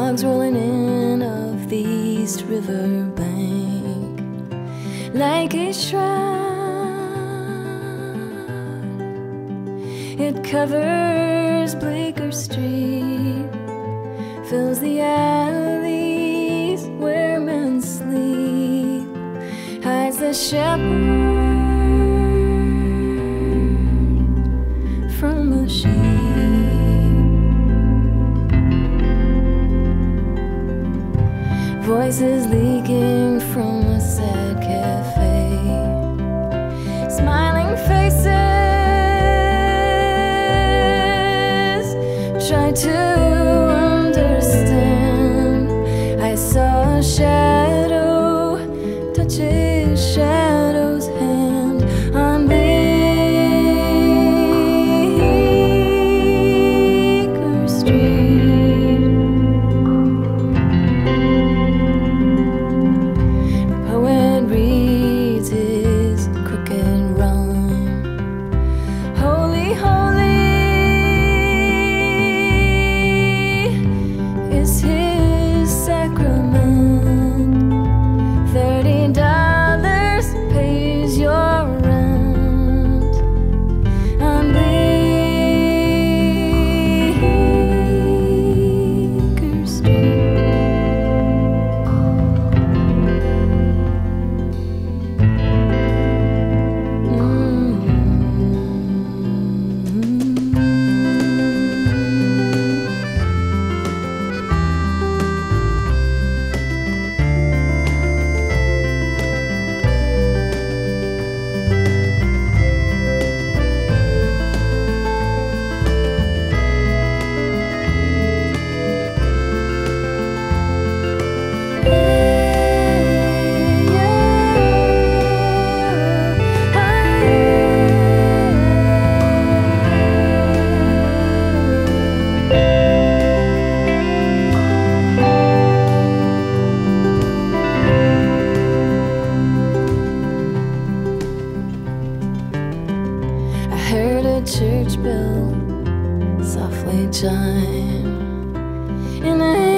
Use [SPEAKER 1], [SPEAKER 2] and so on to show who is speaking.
[SPEAKER 1] logs rolling in off the East River bank like a shroud. It covers Bleecker Street, fills the alleys where men sleep, hides the shepherd from the sheep. Voices leaking from a sad cafe, smiling faces try to understand. I saw a shadow touch a shadow's hand on Bleecker Street. The poet reads his crooked rhyme. Holy, holy is his sacrament. $30 pays your rent on Bleecker Street. I heard a church bell softly chime in a